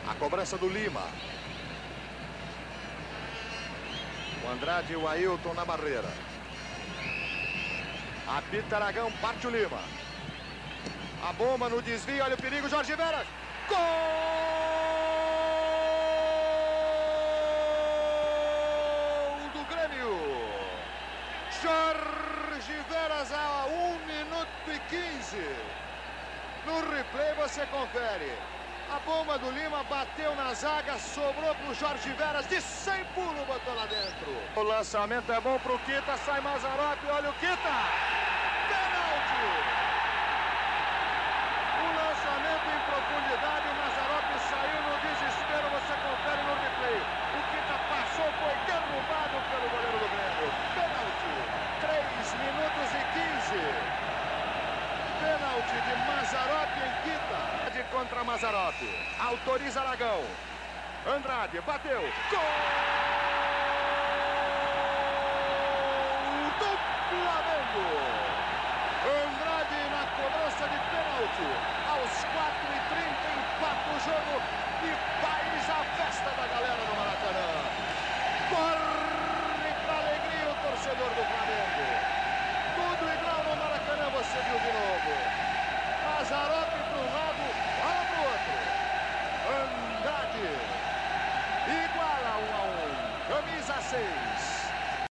A cobrança do Lima. O Andrade e o Ailton na barreira. Apita Aragão, parte o Lima. A bomba no desvio, olha o perigo, Jorge Veras. Gol do Grêmio. Jorge Veras a 1 minuto e 15. No replay você confere. A bomba do Lima bateu na zaga, sobrou pro Jorge Veras, de 100 pulos, botou lá dentro. O lançamento é bom pro Kita, sai Mazzaropi, olha o Kita. Pênalti! O lançamento em profundidade, o Mazzaropi saiu no desespero, você confere no replay. O Kita passou, foi derrubado pelo goleiro do Grêmio. Pênalti, 3 minutos e 15. Pênalti de Mazzaropi em Kita. Contra Mazzaropi. Autoriza Aragão. Andrade bateu. Gol do Flamengo. Andrade na cobrança de pênalti. Aos 4h30 empata o jogo e faz a festa da galera no Maracanã. Corre pra alegria o torcedor do Flamengo. Tudo igual no Maracanã, você viu de novo. Mazzaropi para um lado, bola para o outro. Andrade iguala 1-1. Camisa 6.